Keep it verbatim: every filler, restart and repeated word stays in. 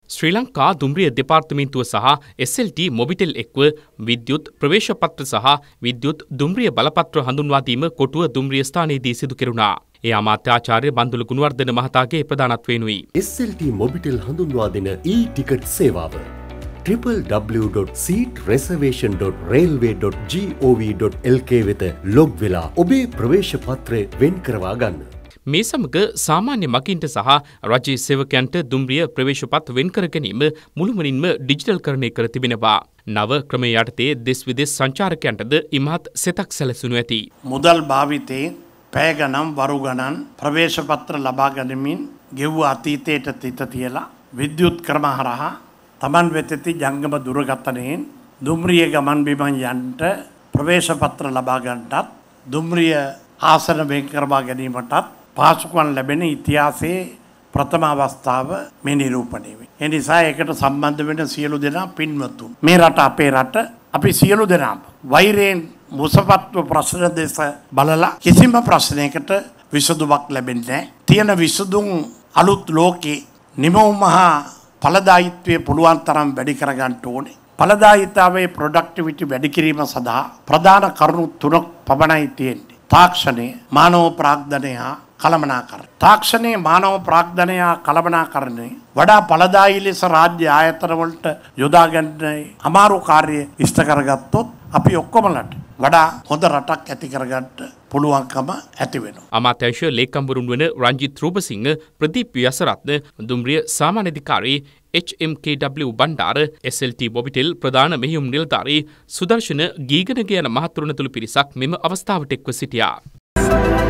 ශ්‍රී ලංකා දුම්රිය දෙපාර්තමේන්තුව සහ එස් එල් ටී මොබිටෙල් එක්ව විද්‍යුත් ප්‍රවේශපත්‍ර සහ විද්‍යුත් දුම්රිය බලපත්‍ර හඳුන්වා දීම කොටුව දුම්රිය ස්ථානයේදී සිදු කෙරුණා. ඒ අමාත්‍යාචාර්ය බන්දුල ගුණවර්ධන මහතාගේ ප්‍රධානත්වයෙනුයි. එස් එල් ටී මොබිටෙල් හඳුන්වා දෙන ඊ-ටිකට් සේවාව W W dot seat reservation dot railway dot G O V dot L K වෙත ලොග් වෙලා ඔබේ ප්‍රවේශපත්‍රය වෙන් කරවා ගන්න. මේ සමග සාමාන්‍ය මගින්ට සහ රජයේ සේවකයන්ට දුම්රිය ප්‍රවේශපත් වෙන් කර ගැනීම මුළුමනින්ම ඩිජිටල්කරණය කර තිබෙනවා. නව ක්‍රමය යටතේ දෙස් විදෙස් සංචාරකයන්ටද ඉමහත් සෙතක් සැලසුණු ඇති. මුදල් භාවිතේ පැය ගණන් වරු ගණන් ප්‍රවේශපත්‍ර ලබා ගනිමින් ගෙව්ව අතීතයට තිත තියලා විද්‍යුත් ක්‍රම හරහා තමන් වෙතෙති ජංගම දුරකථනයෙන් දුම්රිය ගමන් බිමන් යන්නට ප්‍රවේශපත්‍ර ලබා ගන්නටත් දුම්රිය ආසන වෙන් කරවා ගැනීමටත් පාසුකම් ලැබෙන ඉතිහාසයේ ප්‍රථම අවස්ථාව මේ නිරූපණය වේ. ඒ නිසා ඒකට සම්බන්ධ වෙන සියලු දෙනා පින්වතුන්. මේ රට අපේ රට. අපි සියලු දෙනාම වෛරයෙන් මුසපත්ව ප්‍රශ්න දෙස බලලා කිසිම ප්‍රශ්නයකට විසඳුමක් ලැබෙන්නේ නැහැ. තියෙන විසඳුම් අලුත් ලෝකේ නිමවමහා ඵලදායීත්වය පුළුවන් තරම් වැඩි කරගන්න ඕනේ. ඵලදායීතාවයේ ප්‍රොඩක්ටිවිටි වැඩි කිරීම සඳහා ප්‍රධාන කරුණු තුනක් පමණයි තියෙන්නේ. තාක්ෂණය, මානව ප්‍රාග්ධනය හා කළමනාකරණය. තාක්ෂණයේ මානව ප්‍රාග්ධනය හා කළමනාකරණය වඩා ඵලදායී ලෙස රාජ්‍ය ආයතන වලට යොදා ගන්න අමාරු කාර්ය ඉෂ්ට කරගත්තොත් අපි ඔක්කොමලට වඩා හොඳ රටක් ඇති කරගන්න පුළුවන්කම ඇති වෙනවා. අමාත්‍යාංශ ලේකම්වරුන් වන රංජිත් රූපසිංහ, ප්‍රදීප් යසරත්න, දුම්රිය සාමාන්‍ය අධිකාරී H M K W Bandara, S L T Mobitel ප්‍රධාන මෙහෙයුම් නිලධාරී සුදර්ශන ගීගනගේ යන මහතුරුණතුළු පිරිසක් මෙම අවස්ථාවට එක්ව සිටියා.